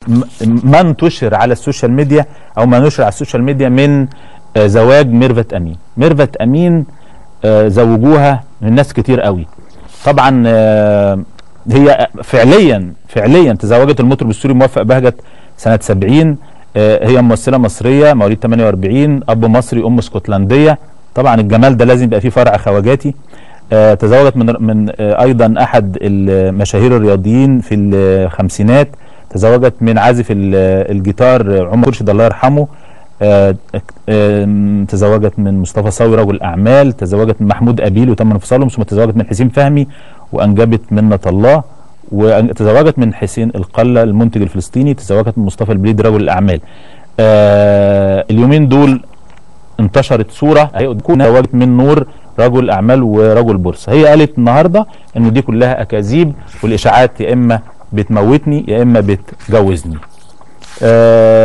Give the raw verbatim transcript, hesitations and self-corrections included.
ما انتشر على السوشيال ميديا او ما نشر على السوشيال ميديا من زواج ميرفت امين. ميرفت امين زوجوها من ناس كتير قوي. طبعا هي فعليا فعليا تزوجت المطرب السوري موفق بهجت سنه سبعين. هي ممثله مصريه مواليد ثمانية وأربعين، اب مصري ام اسكتلنديه. طبعا الجمال ده لازم يبقى فيه فرع خواجاتي. تزوجت من من ايضا احد المشاهير الرياضيين في الخمسينات. تزوجت من عازف الجيتار عمر خورشيد الله يرحمه. تزوجت من مصطفى صاوي رجل اعمال. تزوجت من محمود ابيل وتم انفصالهم، ثم تزوجت من حسين فهمي وانجبت منة الله. وتزوجت من حسين القلة المنتج الفلسطيني. تزوجت من مصطفى البليد رجل الاعمال. اليومين دول انتشرت صوره تزوجت من نور رجل اعمال ورجل بورصه. هي قالت النهارده ان دي كلها اكاذيب، والاشاعات يا اما بتموتني يا اما بتجوزني.